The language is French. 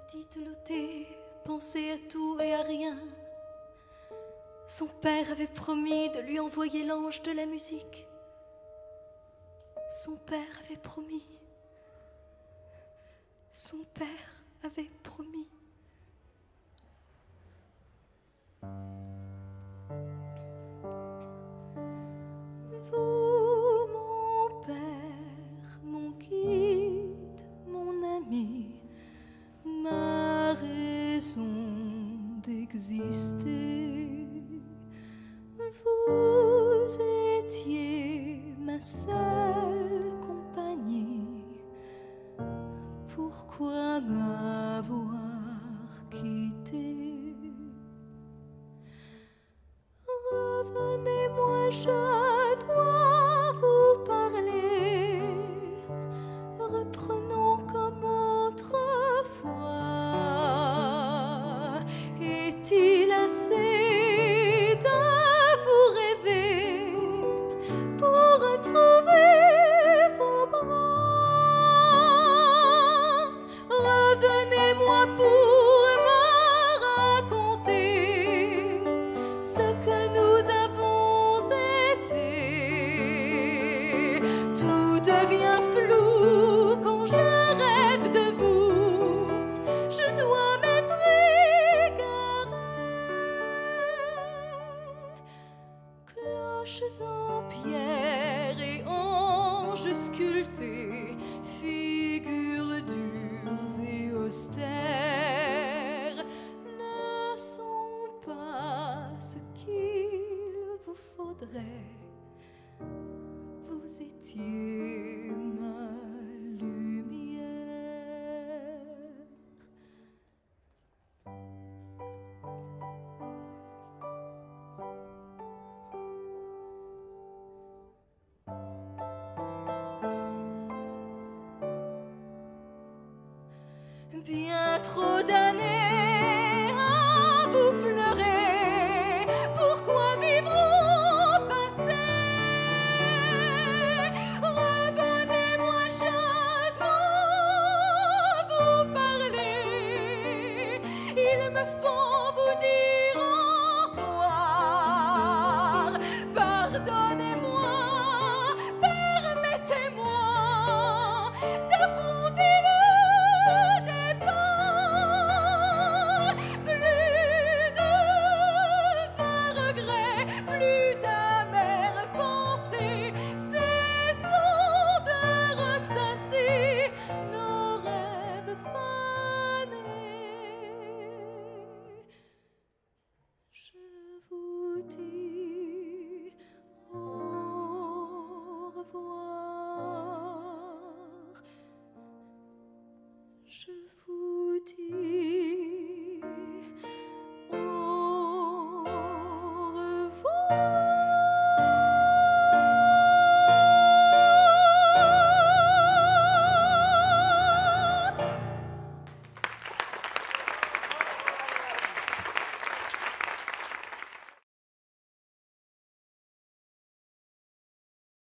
Petite Lottie pensait à tout et à rien. Son père avait promis de lui envoyer l'ange de la musique. Son père avait promis. Son père avait promis. Vous, mon père, mon guide, mon ami, ma raison d'exister. Vous étiez ma seule compagnie. Pourquoi m'avoir quitté? Revenez-moi, je dois vous parler. Reprenons comme autrefois. Est-il assez de vous rêver pour retrouver vos bras? Revenez-moi pour me raconter ce que nous avons été. Tout devient flou quand je rêve de vous. Je dois m'être égarée. Cloches en pierre et anges sculptés, figures dures et austères, ne sont pas ce qu'il vous faudrait. Vous étiez ma lumière. Bien trop d'années à vous pleurer. Pourquoi vivre au passé? Revenez-moi, je dois vous parler. Il me faut vous dire au revoir. Pardonnez-moi, permettez-moi d'affronter le départ. Plus de vains regrets, plus d'amères pensées. Cessons de ressasser nos rêves fanés. Je vous dis au revoir. Je vous dis